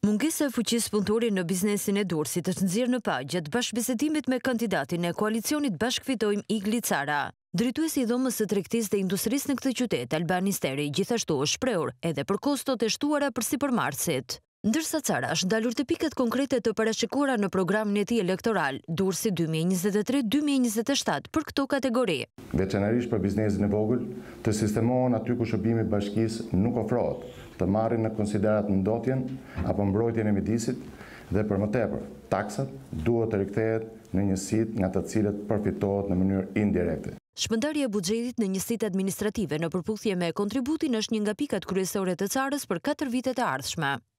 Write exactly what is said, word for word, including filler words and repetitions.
Mungesa e fuqisë punëtore në biznesin e Durrësit është nxjerrë në pa gjatë bashkëbisedimit me kandidatin e koalicionit Bashkëfitojmë Igli Cara. Drejtuesi i dhomës së tregtisë dhe industrisë në këtë qytet, Albani Steri, gjithashtu është shprehur edhe për kostot e shtuara për sipërmarrësit. Ndërsa Cara është ndalur te pikat konkrete të parashikuara në programin e tij elektoral, Durrësi dy mijë e njëzet e tre dy mijë e njëzet e shtat për këto kategori. Veçanërisht për biznesin e vogël, të sistemohen aty ku shërbimi i bashkisë nuk ofrohet, të marrin në konsiderat ndotjen apo mbrojtjen e mjedisit dhe për më tepër, taksat duhet të rikthehet në njësitë nga të cilët përfitohet në mënyrë indirekte. Shpërndarja e buxhetit në njësitë administrative në përputhje me kontributin është një nga pikat kryesore të Carës për katër vitet e ardhshme.